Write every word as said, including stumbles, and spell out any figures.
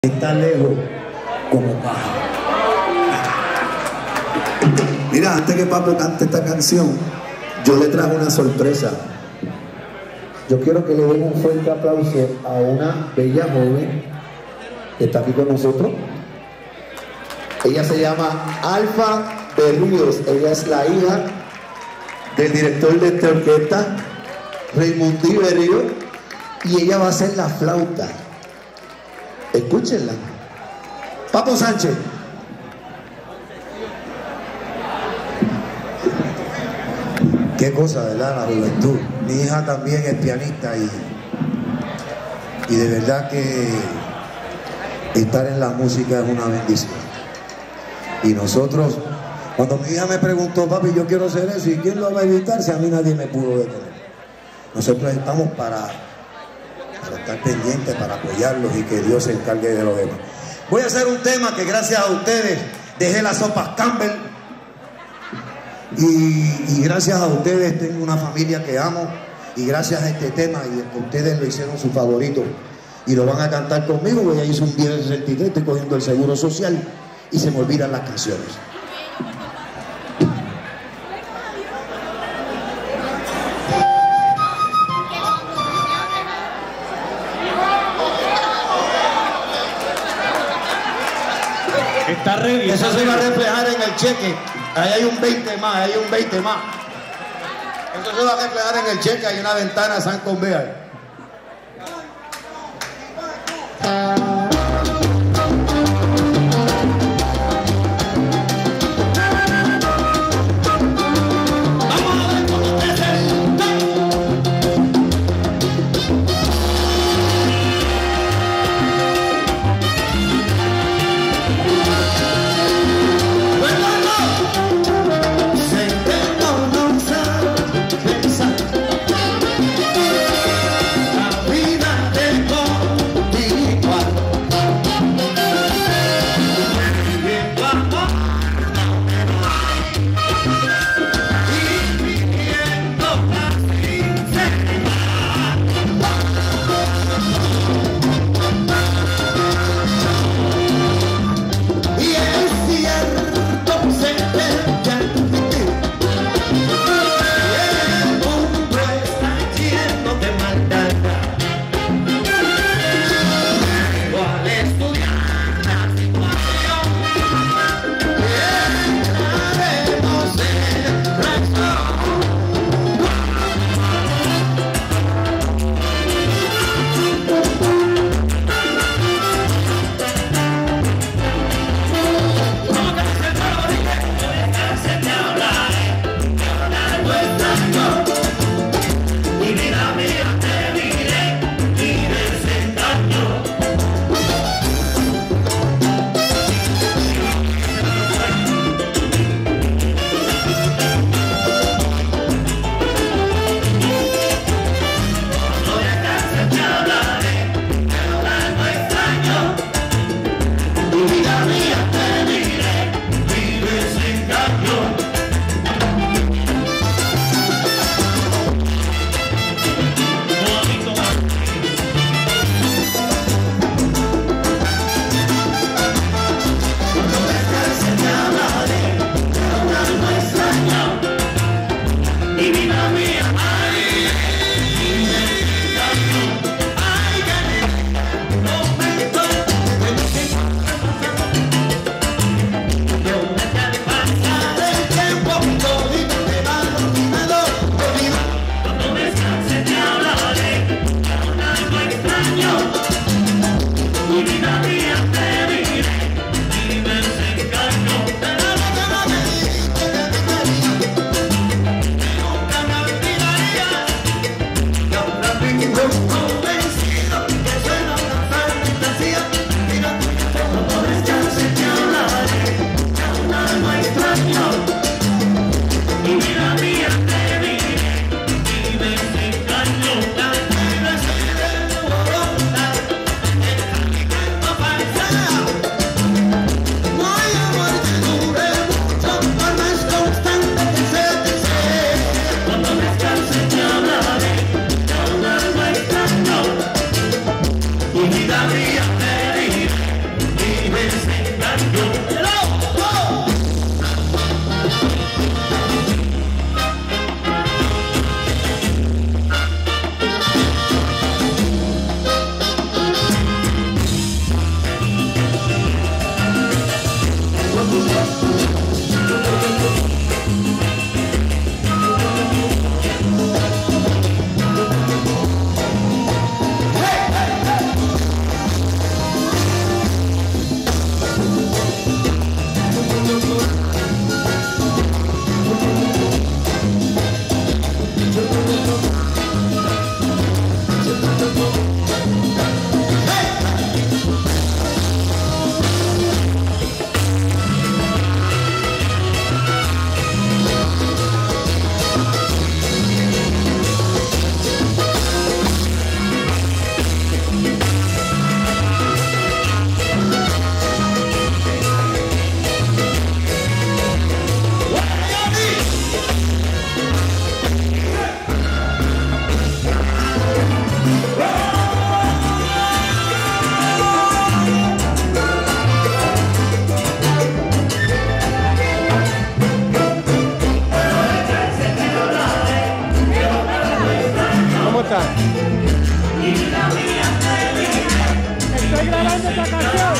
Está lejos como baja. Mira, antes que Papo cante esta canción, yo le traje una sorpresa. Yo quiero que le den un fuerte aplauso a una bella joven que está aquí con nosotros. Ella se llama Alfa Berríos. Ella es la hija del director de esta orquesta, Raymondí Berríos, y ella va a hacer la flauta. Escúchenla. Papo Sánchez. Qué cosa, ¿verdad? La juventud. Mi hija también es pianista y, y de verdad que estar en la música es una bendición. Y nosotros, cuando mi hija me preguntó, papi, yo quiero hacer eso, ¿y quién lo va a evitar si a mí nadie me pudo detener? Nosotros estamos para, para estar pendientes, para apoyarlos y que Dios se encargue de lo demás. Voy a hacer un tema que gracias a ustedes dejé las sopas Campbell. Y, y gracias a ustedes tengo una familia que amo, y gracias a este tema y ustedes lo hicieron su favorito y lo van a cantar conmigo. Voy a ir un viernes sesenta y tres, estoy cogiendo el seguro social y se me olvidan las canciones. Está ready. Eso se va a reflejar en el cheque. Ahí hay un veinte más, ahí hay un veinte más. Eso se va a reflejar en el cheque. Hay una ventana San Convea. canción.